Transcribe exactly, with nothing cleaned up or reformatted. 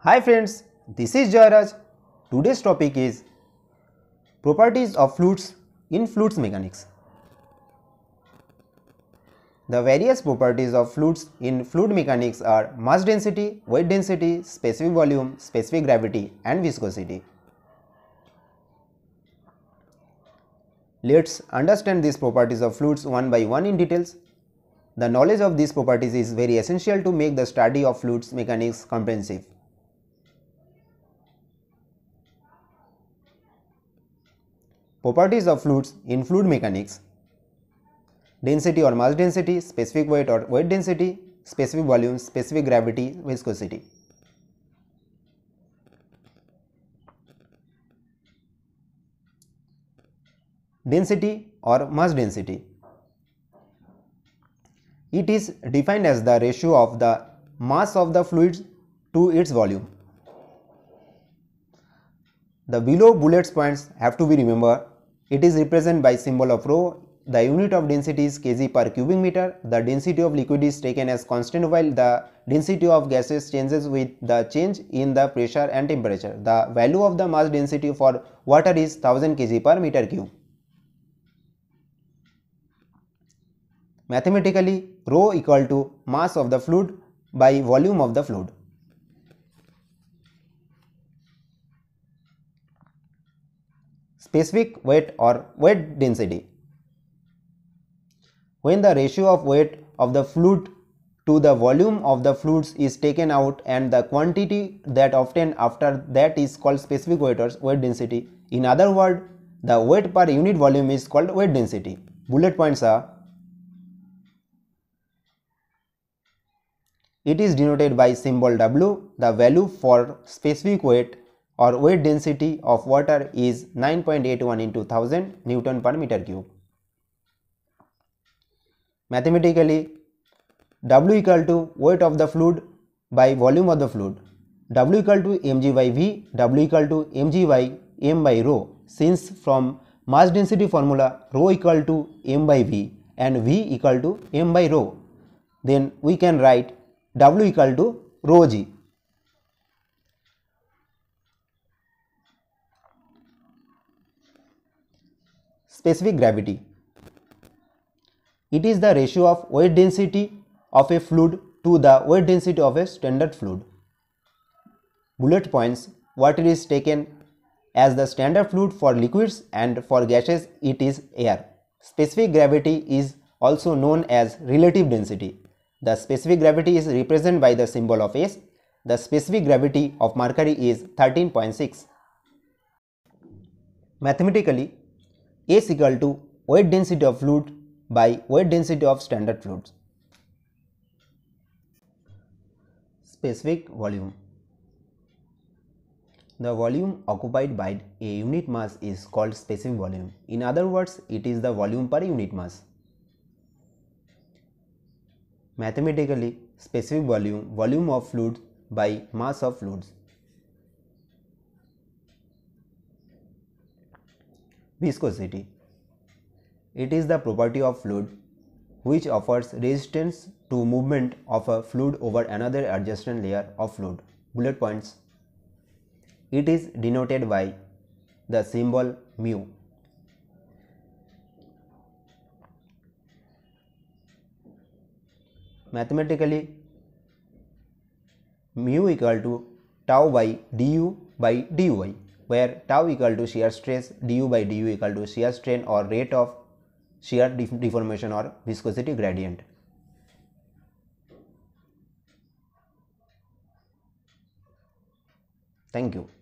Hi friends, this is Jairaj. Today's topic is properties of fluids in fluids mechanics. The various properties of fluids in fluid mechanics are mass density, weight density, specific volume, specific gravity and viscosity. Let's understand these properties of fluids one by one in details. The knowledge of these properties is very essential to make the study of fluids mechanics comprehensive. Properties of fluids in fluid mechanics: density or mass density, specific weight or weight density, specific volume, specific gravity, viscosity. Density or mass density. It is defined as the ratio of the mass of the fluid to its volume. The below bullet points have to be remembered. It is represented by symbol of rho. The unit of density is kg per cubic meter. The density of liquid is taken as constant while the density of gases changes with the change in the pressure and temperature. The value of the mass density for water is one thousand kilograms per meter cube. Mathematically, rho equal to mass of the fluid by volume of the fluid. Specific weight or weight density. When the ratio of weight of the fluid to the volume of the fluids is taken out and the quantity that obtained after that is called specific weight or weight density. In other words, the weight per unit volume is called weight density. Bullet points are: it is denoted by symbol W. The value for specific weight or weight density of water is nine point eight one into one thousand Newton per meter cube. Mathematically, W equal to weight of the fluid by volume of the fluid. W equal to mg by V, W equal to mg by m by rho. Since from mass density formula rho equal to m by V and V equal to m by rho, then we can write W equal to rho g. Specific gravity. It is the ratio of weight density of a fluid to the weight density of a standard fluid. Bullet points: water is taken as the standard fluid for liquids and for gases it is air. Specific gravity is also known as relative density. The specific gravity is represented by the symbol of S. The specific gravity of mercury is thirteen point six. Mathematically, S equal to weight density of fluid by weight density of standard fluids. Specific volume. The volume occupied by a unit mass is called specific volume. In other words, it is the volume per unit mass. Mathematically, specific volume, volume of fluid by mass of fluids. Viscosity. It is the property of fluid which offers resistance to movement of a fluid over another adjacent layer of fluid. Bullet points. It is denoted by the symbol mu. Mathematically, mu equal to tau by du by dy, where tau equal to shear stress, du by du equal to shear strain or rate of shear deformation or viscosity gradient. Thank you.